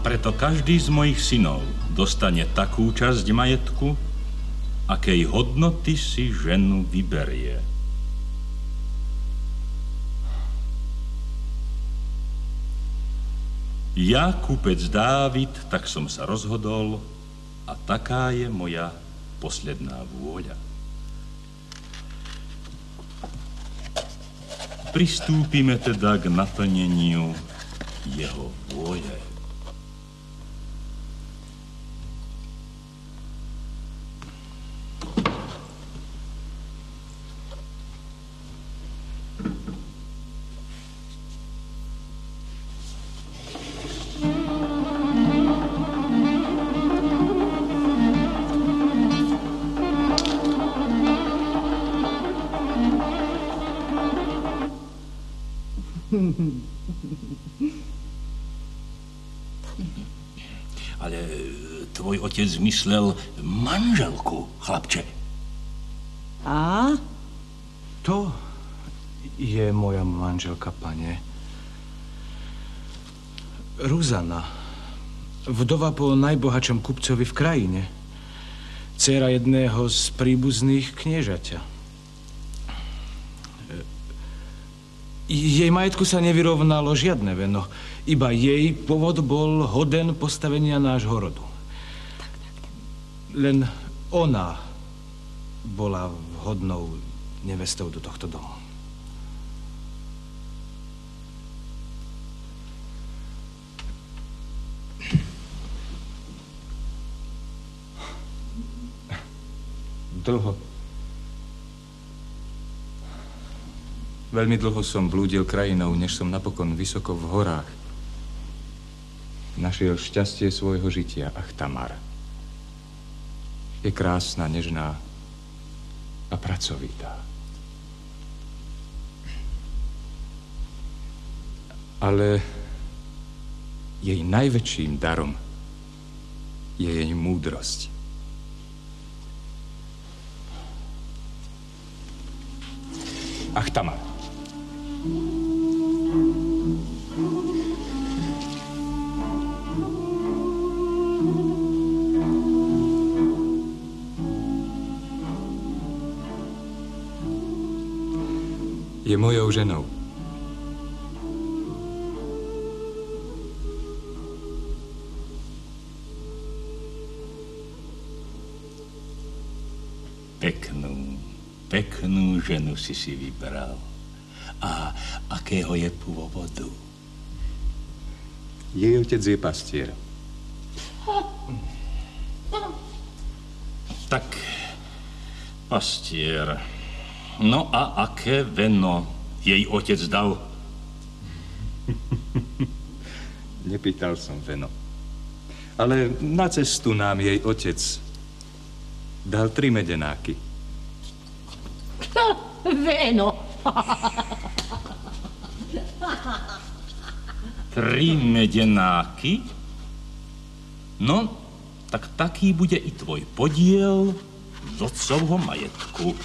preto každý z mojich synov dostane takú časť majetku, akej hodnoty si ženu vyberie. Ja, kúpec Dávid, tak som sa rozhodol a taká je moja posledná vôľa. Pristúpime teda k naplneniu jeho vôle. Ale tvoj otec myslel manželku, chlapče. A? To je moja manželka, pane. Ruzana, vdova po najbohatšom kupcovi v krajine. Dcéra jedného z príbuzných kniežaťa. Jej majetku sa nevyrovnalo žiadne veno. Iba jej pôvod bol hoden postavenia nášho rodu. Len ona bola vhodnou nevestou do tohto domu. Veľmi dlho som blúdil krajinou, než som napokon vysoko v horách našiel šťastie svojho žitia, Achtamar. Je krásna, nežná a pracovitá. Ale jej najväčším darom je jej múdrosť. Achtamar. Je mojou ženou. Peknú ženu si vybral. A akého je pôvodu? Jej otec je pastier. Tak, pastier. No a aké veno jej otec dal? Nepýtal som veno. Ale na cestu nám jej otec dal 3 medenáky. Veno. 3 medenáky? No, tak taký bude i tvoj podiel z otcovho majetku.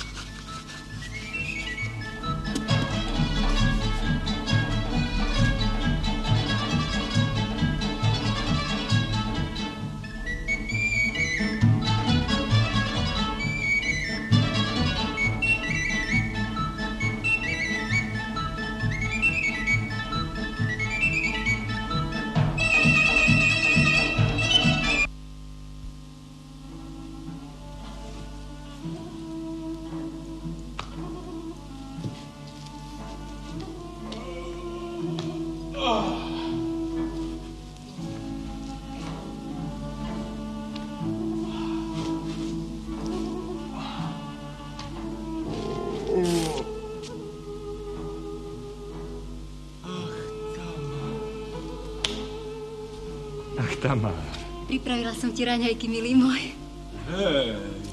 Achtamar. Pripravila som ti raňajky, milý môj. Hej,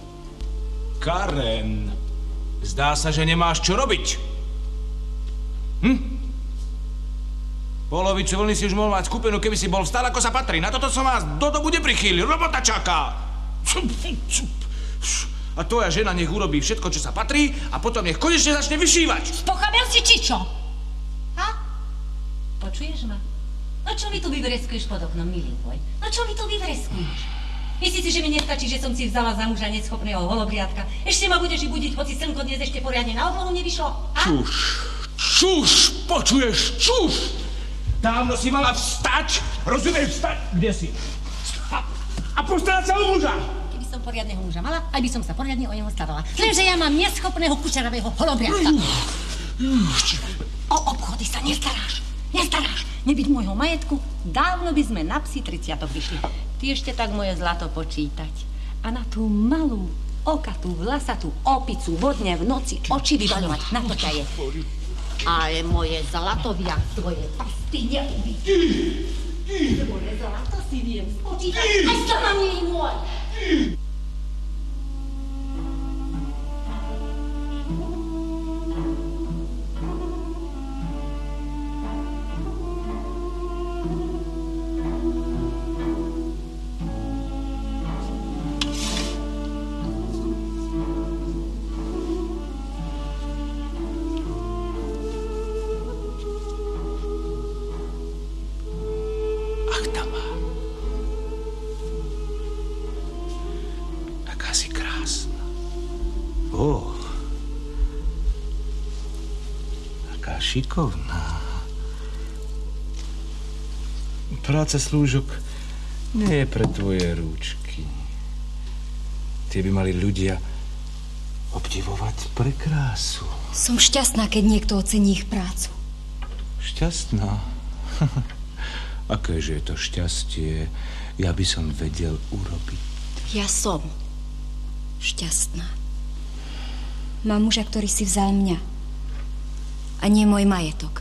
Karen, zdá sa, že nemáš čo robiť. Polovicu vlny si už mohol mať skúpenú, keby si bol vstal, ako sa patrí. Na toto som vás do dobu neprichýlil. Robota čaká. A tvoja žena nech urobí všetko, čo sa patrí a potom nech konečne začne vyšívať. Spochabel si či čo? Ha? Počuješ ma? No čo mi tu vyvreskuješ pod oknom, milý môj? No čo mi tu vyvreskuješ? Myslíš si, že mi nestačí, že som si vzala za muža neschopného holobriatka? Ešte ma budeš i budiť, hoci slnko dnes ešte poriadne na oblohu nevyšlo? A? Čuš, počuješ, čuš! Dávno si mala vstať, rozumieš, vstať? Kde si? A postarať sa o muža! Keby som poriadneho muža mala, aj by som sa poriadne o neho starala. Lenže ja mám neschopného kučeravého holobriatka. O obchody sa nestaráš. Nebyť môjho majetku, dávno by sme na psi 30 vyšli. Ty ešte tak moje zlato počítať. A na tú malú, okatú, vlasatú opicu vodne v noci oči vyvaľovať. Na to ťa je. Ale moje zlato viac tvoje pasty neuvidí. Moje zlato si viem spočítať. Aj sama, milý môj. Šikovná. Práca slúžok nie je pre tvoje rúčky. Tie by mali ľudia obdivovať pre krásu. Som šťastná, keď niekto ocení ich prácu. Šťastná? Akéže je to šťastie, ja by som vedel urobiť. Ja som šťastná. Mám muža, ktorý si vzal mňa. A nie môj majetok.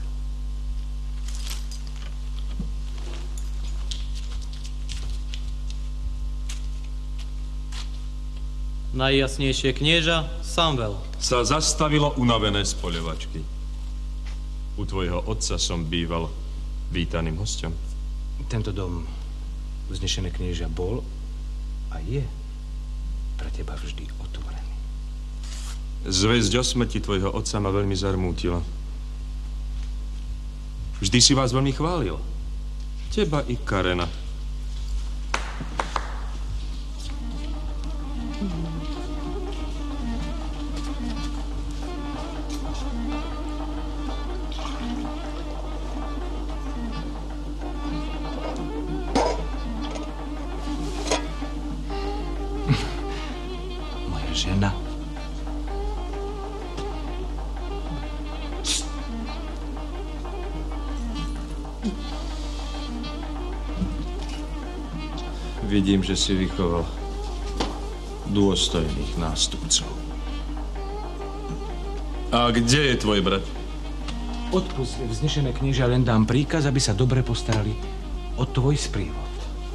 Najjasnejšie knieža Samvel. Sa zastavilo unavené spoľovačky. U tvojho otca som býval vítaným hosťom. Tento dom, vznešené knieža, bol a je pre teba vždy otvorený. Zvesť o smrti tvojho otca ma veľmi zarmútila. Vždy si vás veľmi chválil. Teba i Karena. Moja žena. Vidím, že si vychoval dôstojných nástupcov. A kde je tvoj brat? Odpusť, vznešené knieža, len dám príkaz, aby sa dobre postarali o tvoj sprievod.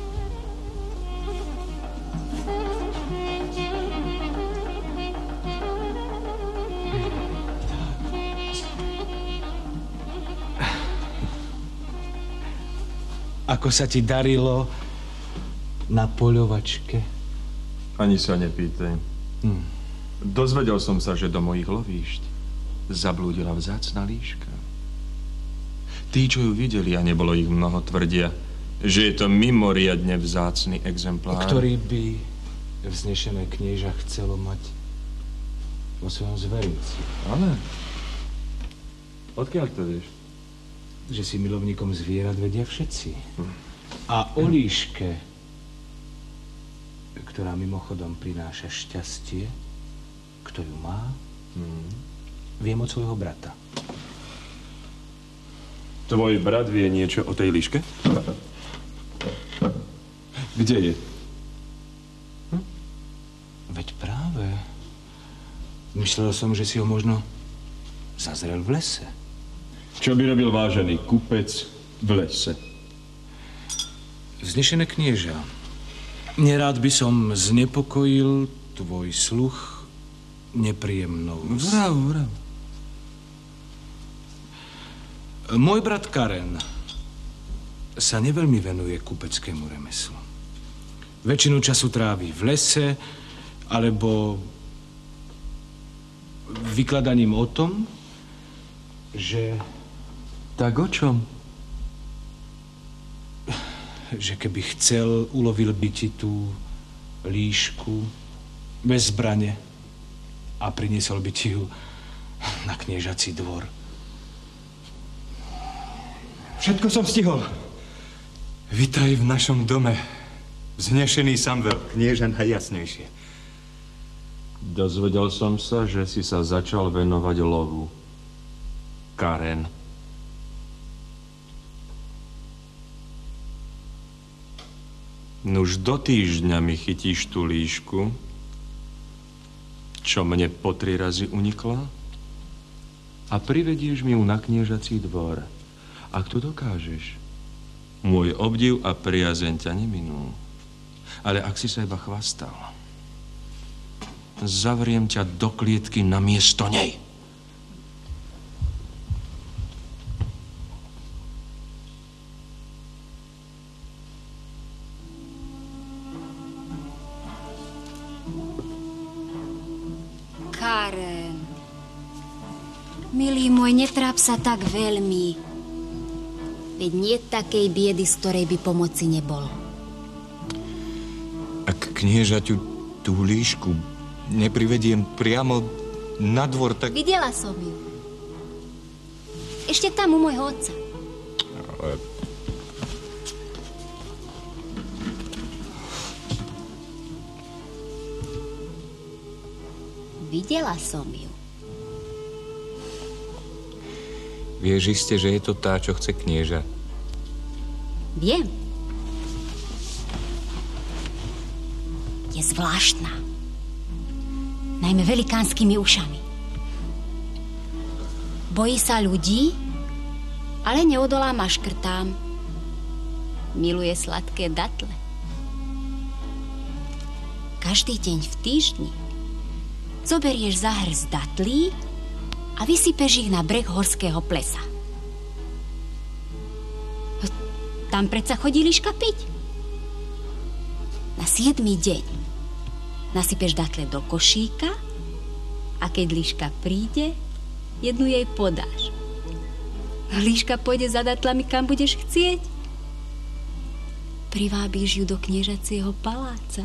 Ako sa ti darilo na poľovačke? Ani sa nepýtaj. Dozvedel som sa, že do mojich lovíšť zablúdila vzácna líška. Tí, čo ju videli, a nebolo ich mnoho, tvrdia, že je to mimoriadne vzácny exemplár. Ktorý by vznešené knieža chcelo mať vo svojom zverinci. Ale? Odkiaľ to vieš? Že si milovníkom zvierat vedia všetci. A o líške, ktorá mimochodom prináša šťastie, kto ju má, viem od svojho brata. Tvoj brat vie niečo o tej líške? Kde je? Veď práve. Myslel som, že si ho možno zazrel v lese. Čo by robil vážený kupec v lese? Vznešené knieža, nerád by som znepokojil tvoj sluch nepríjemnou. Vrav. Môj brat Karen sa neveľmi venuje kupeckému remeslu. Väčšinu času trávi v lese alebo vykladaním o tom, že... Tak o čom? že keby chcel, ulovil by ti tú líšku bez zbrane a priniesol by ti ju na kniežací dvor. Všetko som stihol. Vitaj v našom dome, vznešený Samvel, knieža najjasnejšie. Dozvedel som sa, že si sa začal venovať lovu. Karen. Nuž do týždňa mi chytíš tú líšku, čo mne po 3 razy unikla, a privedieš mi ju na kniežací dvor. Ak to dokážeš, môj obdiv a priazeň ťa neminú. Ale ak si sa iba chvastal, zavriem ťa do klietky namiesto nej. Karen, milý môj, netráp sa tak veľmi. Veď nie takej biedy, z ktorej by pomoci nebolo. Ak kniežaťu tú líšku neprivediem priamo na dvor, tak... Videla som ju. Ešte tam u môjho otca. Ale... Videla som ju. Vieš iste, že je to tá, čo chce knieža? Viem. Je zvláštna. Najmä velikánskymi ušami. Bojí sa ľudí, ale neodolá maškrtám. Miluje sladké datle. Každý deň v týždni zoberieš za hrst datlí a vysypeš ich na breh horského plesa. Tam predsa chodí líška piť. Na 7. deň nasypeš datle do košíka a keď líška príde, jednu jej podáš. Líška pôjde za datlami, kam budeš chcieť. Privábíš ju do kniežacieho paláca.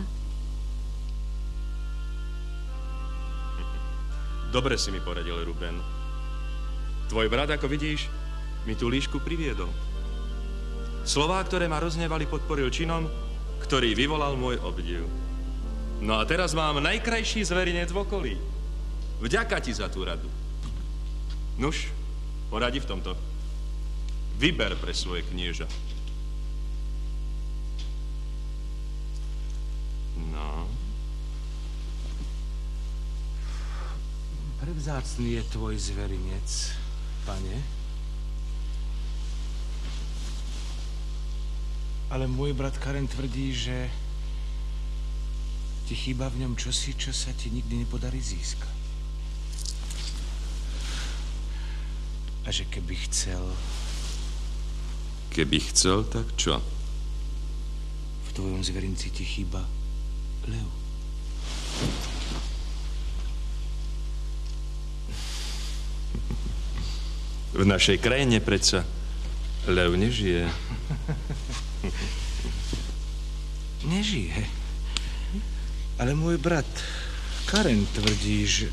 Dobre si mi poradil, Ruben. Tvoj brat, ako vidíš, mi tú líšku priviedol. Slová, ktoré ma roznevali, podporil činom, ktorý vyvolal môj obdiv. No a teraz mám najkrajší zverinec v okolí. Vďaka ti za tú radu. Nuž, poradi v tomto. Vyber pre svoje knieža. No. Prevzácný je tvoj zverinec, pane. Ale môj brat Karen tvrdí, že ti chýba v ňom čosi, čo sa ti nikdy nepodarí získať. A že keby chcel... Keby chcel, tak čo? V tvojom zverinci ti chýba lev. V našej krajine predsa lev nežije. Nežije. Ale môj brat Karen tvrdí, že...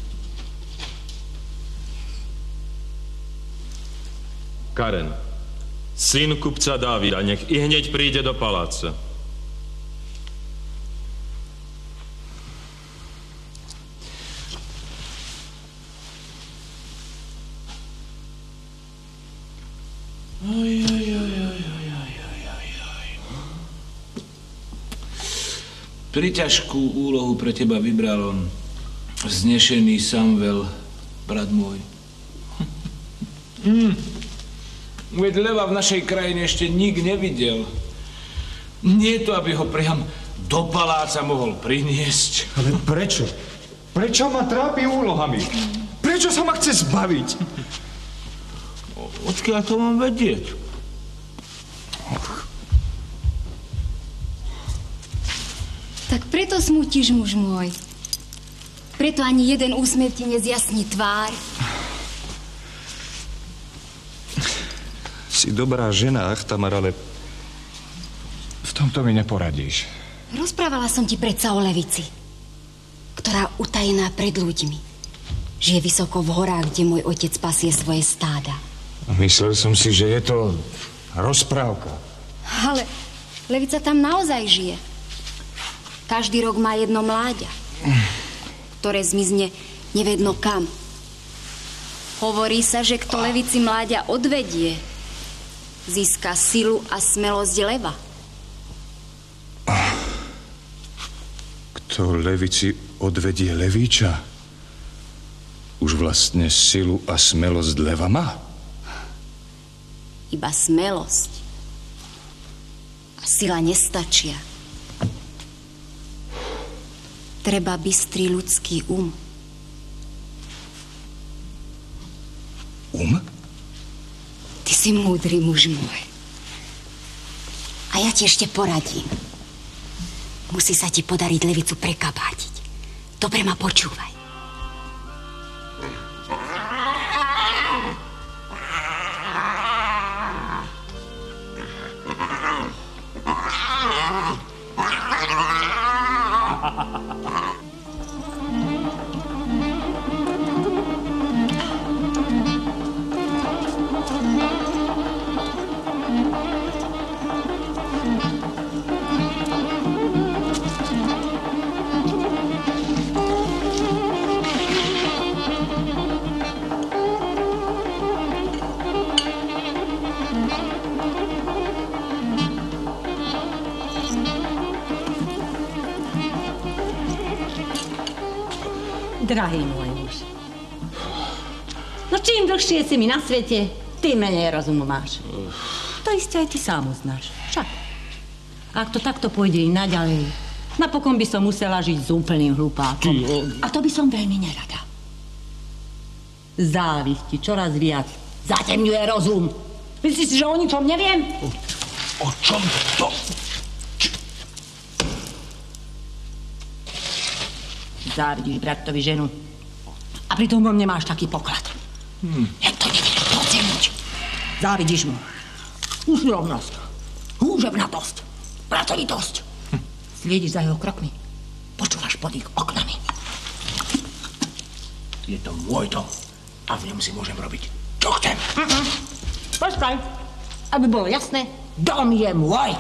Karen, syn kupca Dávida, nech i hneď príde do paláca. Priťažkú úlohu pre teba vybral on, vznešený Samvel, brat môj. Veď leva v našej krajine ešte nik nevidel. Nie to, aby ho priam do paláca mohol priniesť. Ale prečo? Prečo ma trápi úlohami? Prečo sa ma chce zbaviť? Odkiaľ to mám vedieť? Tak preto smutíš, muž môj. Preto ani jeden úsmev ti nezjasní tvár. Si dobrá žena, Achtamar, ale v tomto mi neporadíš. Rozprávala som ti predsa o levici, ktorá utajená pred ľuďmi žije vysoko v horách, kde môj otec pasie svoje stáda. Myslel som si, že je to rozprávka. Ale levica tam naozaj žije. Každý rok má jedno mláďa, ktoré zmizne nevedno kam. Hovorí sa, že kto levici mláďa odvedie, získa silu a smelosť leva. Kto levici odvedie levíča, už vlastne silu a smelosť leva má. Iba smelosť a sila nestačia. Treba bystrý ľudský um. Ty si múdry muž môj. A ja ti ešte poradím. Musí sa ti podariť levicu prekabátiť. Dobre ma počúvaj. Drahý môj muž. No čím dlhšie si mi na svete, tým menej rozumu máš. To isté aj ty sám uznáš. Však. Ak to takto pôjde i naďalej, napokon by som musela žiť s úplným hlupákom. A to by som veľmi nerada. Závisti čoraz viac zatemňuje rozum. Myslíš si, že o ničom neviem? O čom to? Závidíš bratovi ženu. A pritom vo mne máš taký poklad. Jak to nevieš doceniť. Závidíš mu. Úsilovnosť, húževnatosť, pracovitosť. Sliediš za jeho krokmi. Počúvaš pod ich oknami. Je to môj dom a v ňom si môžem robiť, čo chcem. Počkaj, aby bolo jasné, dom je môj.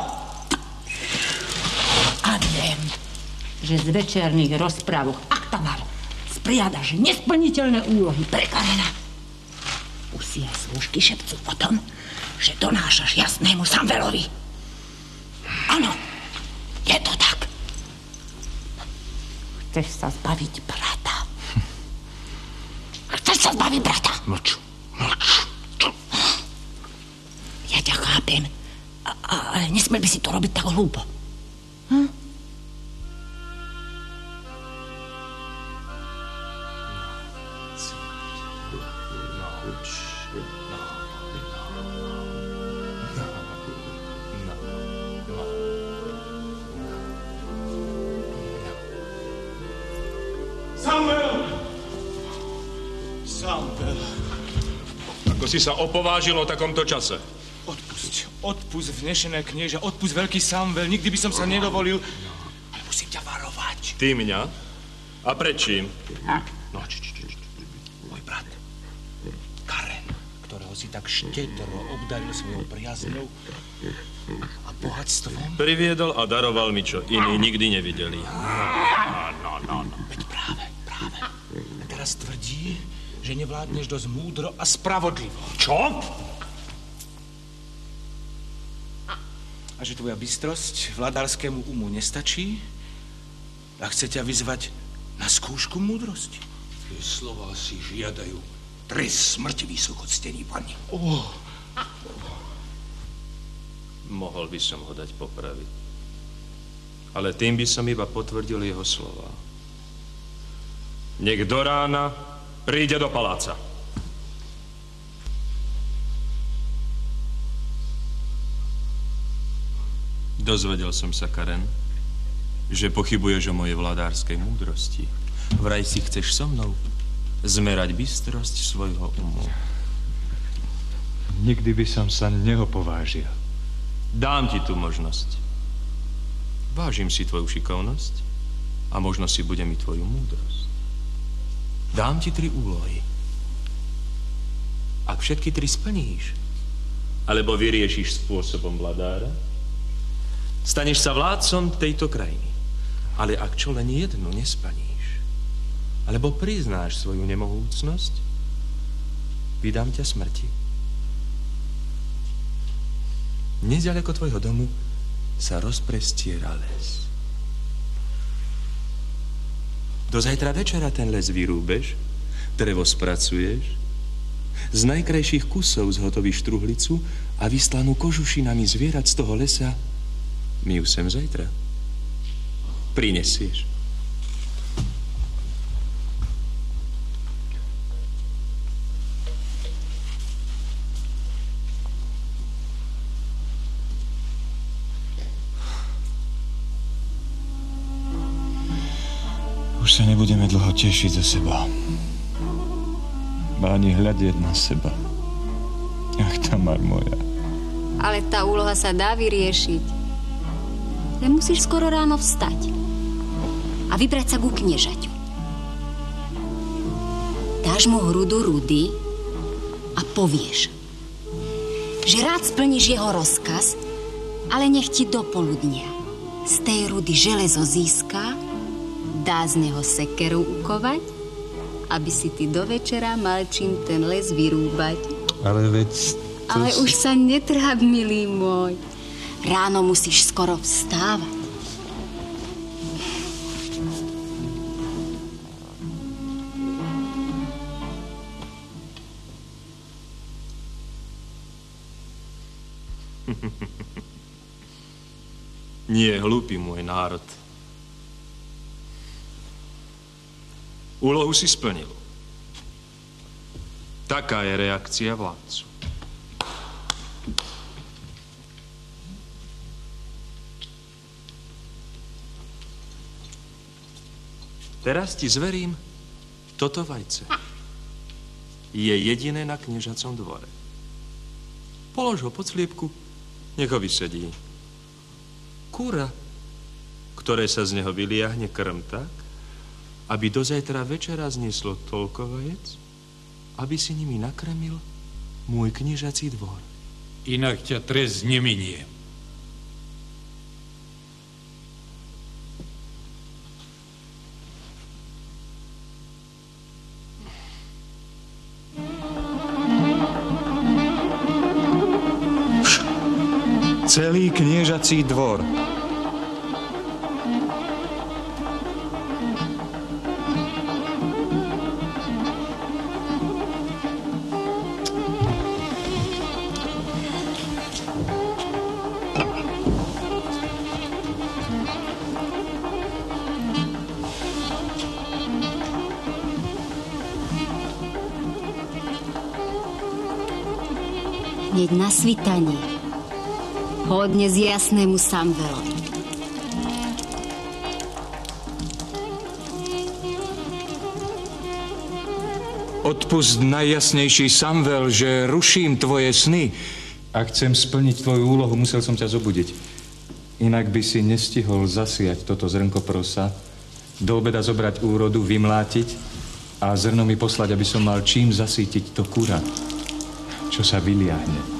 A viem, že z večerných rozprávok, ak tam mal, spriadaš nesplniteľné úlohy pre Karena. Už si aj slúžky šepcú o tom, že donášaš jasnému Samvelovi. Áno, je to tak. Chceš sa zbaviť brata. Chceš sa zbaviť brata. Mlč. Ja ťa chápem, ale nesmiel by si to robiť tak hlúpo. Samvel. Ako si sa opovážil o takomto čase? Odpusť vnešené knieža, odpusť veľký Samvel, nikdy by som sa nedovolil. Ale musím ťa varovať. Ty mňa? A prečím? No, môj brat, Karen, ktorého si tak štedro obdaril svojou priazňou a bohatstvom. Priviedol a daroval mi, čo iní nikdy nevideli. No. Veď práve. A teraz tvrdí, že nevládneš dosť múdro a spravodlivo. Čo? A že tvoja bystrosť vladárskému umu nestačí a chce ťa vyzvať na skúšku múdrosti. Tie slová si žiadajú trest smrti vysokoctení pani. Mohol by som ho dať popraviť. Ale tým by som iba potvrdil jeho slova. Nech do rána príde do paláca. Dozvedel som sa, Karen, že pochybuješ o mojej vládárskej múdrosti. Vraj si chceš so mnou zmerať bystrosť svojho umu. Nikdy by som sa neopovážil. Dám ti tú možnosť. Vážim si tvoju šikovnosť a možno si budem i tvoju múdrosť. Dám ti 3 úlohy. Ak všetky 3 splníš, alebo vyriešiš spôsobom vladára, staneš sa vládcom tejto krajiny. Ale ak čo len jednu nesplníš, alebo priznáš svoju nemohúcnosť, vydám ťa smrti. Neďaleko tvojho domu sa rozprestiera les. Do zajtra večera ten les vyrúbeš, drevo spracuješ, z najkrajších kusov zhotovíš truhlicu a vyslanú kožušinami zvierat z toho lesa mi ju sem zajtra prinesieš. Už sa nebudeme dlho tešiť zo seba. Ani hľadieť na seba. Ach, Tamar moja. Ale tá úloha sa dá vyriešiť. Len musíš skoro ráno vstať a vybrať sa ku kniežaťu. Dáš mu hrudu rudy a povieš, že rád splníš jeho rozkaz, ale nech ti do poludnia z tej rudy železo získa, dá z neho sekeru ukovať, aby si ty do večera mal čím ten les vyrúbať. Ale veď... Ale už sa netráp, milý môj. Ráno musíš skoro vstávať. Nie, hlúpy môj národ. Úlohu si splnil. Taká je reakcia vládcu. Teraz ti zverím toto vajce. Je jediné na kniežacom dvore. Polož ho pod sliepku, nech ho vysedí. Kúra, ktoré sa z neho vyliahne, krm tak, aby do zajtra večera znieslo toľko vajec, aby si nimi nakrmil môj kniežací dvor. Inak ťa trest neminie. Celý kniežací dvor. Hneď na svitanie ho odnes jasnému Samvelovi. Odpust, najjasnejší Samvel, že ruším tvoje sny. Ak chcem splniť tvoju úlohu, musel som ťa zobudiť. Inak by si nestihol zasiať toto zrnko prosa, do obeda zobrať úrodu, vymlátiť a zrno mi poslať, aby som mal čím zasítiť to kura, čo sa vyliahne.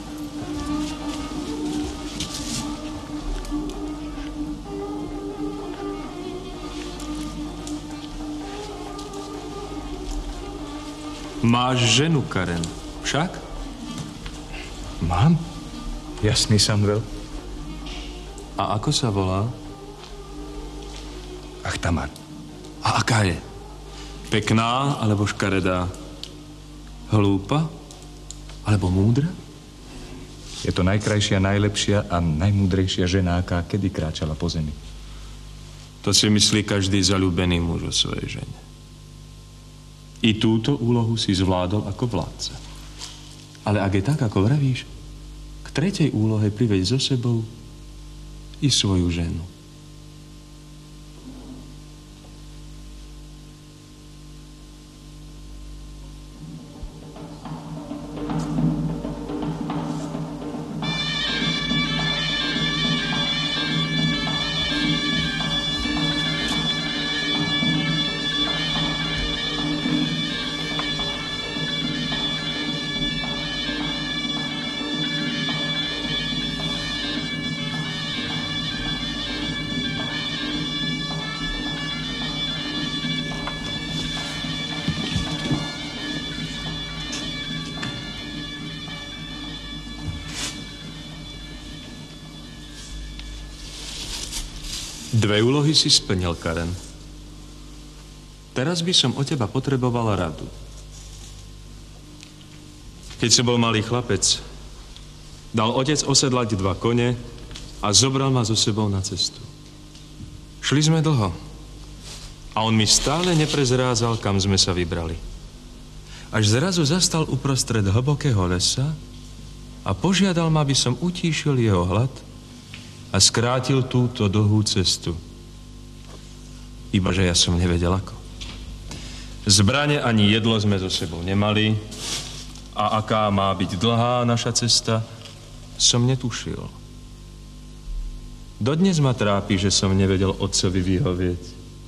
Máš ženu, Karen, však? Mám? Jasný, Samvel. A ako sa volá? Ach, Tamar. A aká je? Pekná alebo škaredá? Hlúpa alebo múdra? Je to najkrajšia, najlepšia a najmúdrejšia žena, aká kedy kráčala po zemi. To si myslí každý zaľúbený muž o svojej žene. I túto úlohu si zvládol ako vládca. Ale ak je tak, ako vravíš, k tretej úlohe priveď so sebou i svoju ženu. 2 úlohy si splnil, Karen. Teraz by som od teba potreboval radu. Keď som bol malý chlapec, dal otec osedlať 2 kone a zobral ma so sebou na cestu. Šli sme dlho a on mi stále neprezrázal, kam sme sa vybrali. Až zrazu zastal uprostred hlbokého lesa a požiadal ma, aby som utíšil jeho hlad a skrátil túto dlhú cestu. Ibaže ja som nevedel ako. Zbrane ani jedlo sme so sebou nemali a aká má byť dlhá naša cesta, som netušil. Dodnes ma trápi, že som nevedel otcovi vyhovieť.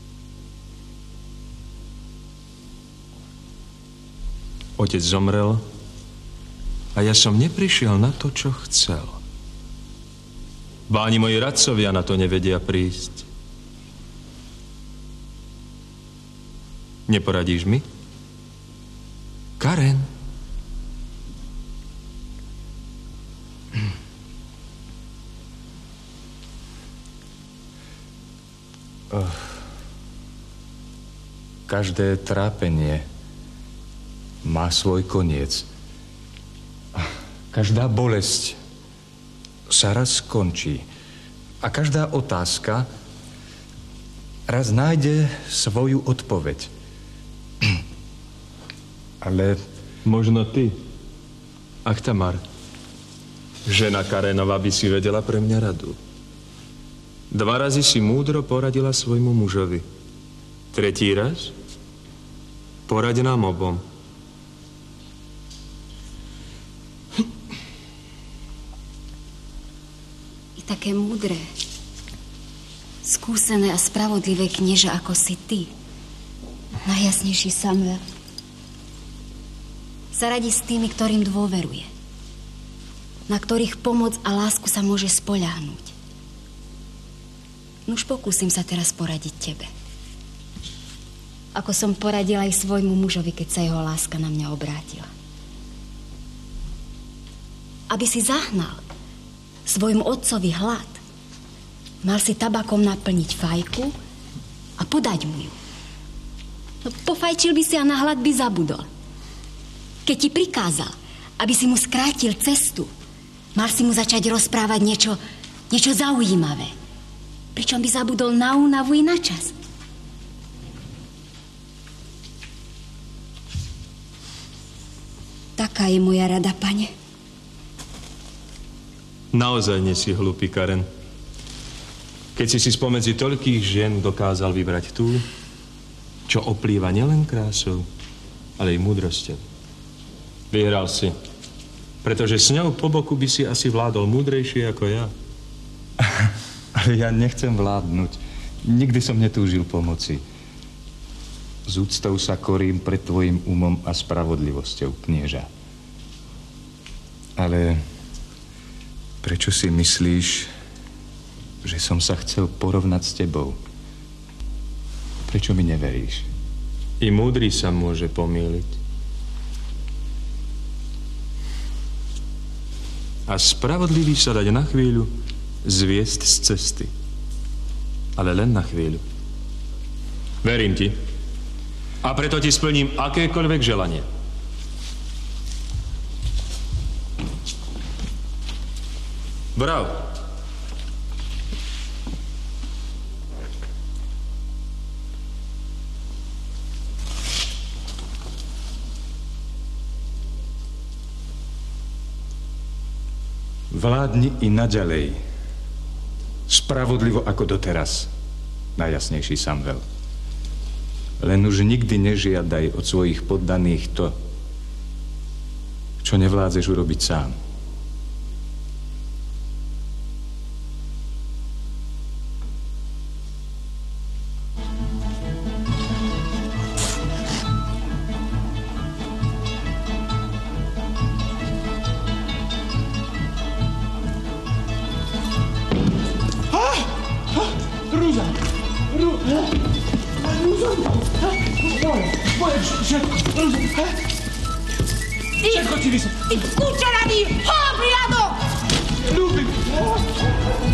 Otec zomrel a ja som neprišiel na to, čo chcel. Ba ani moji radcovia na to nevedia prísť. Neporadíš mi? Karen? Každé trápenie má svoj koniec. Každá bolesť sa raz skončí. A každá otázka raz nájde svoju odpoveď. Ale možno ty, Achtamar, žena Karenova, by si vedela pre mňa radu. 2 razy si múdro poradila svojmu mužovi. 3. raz poraď nám obom. I také múdre, skúsené a spravodlivé knieža, ako si ty, najjasnejší Samuel, sa radí s tými, ktorým dôveruje, na ktorých pomoc a lásku sa môže spoľahnúť. Nuž pokúsim sa teraz poradiť tebe. Ako som poradila aj svojmu mužovi, keď sa jeho láska na mňa obrátila. Aby si zahnal svojmu otcovi hlad, mal si tabakom naplniť fajku a podať mu ju. No, pofajčil by si a na hlad by zabudol. Keď ti prikázal, aby si mu skrátil cestu, mal si mu začať rozprávať niečo zaujímavé. Pričom by zabudol na únavu i na čas. Taká je moja rada, pane. Naozaj nie si hlúpy, Karen. Keď si spomedzi toľkých žien dokázal vybrať tú, čo oplýva nielen krásou, ale i múdrosťou. Vyhral si, pretože s ňou po boku by si asi vládol múdrejšie ako ja. Ale ja nechcem vládnuť. Nikdy som netúžil pomoci. S úctou sa korím pred tvojim umom a spravodlivosťou, knieža. Ale prečo si myslíš, že som sa chcel porovnať s tebou? Prečo mi neveríš? I múdry sa môže pomýliť. A spravodlivý sa dať na chvíľu zviesť z cesty. Ale len na chvíľu. Verím ti. A preto ti splním akékoľvek želanie. Brav. Vládni i naďalej. Spravodlivo ako doteraz, najjasnejší Samuel. Len už nikdy nežiadaj od svojich poddaných to, čo nevládzeš urobiť sám. Kučeraví, ho, priamo! Ľubím!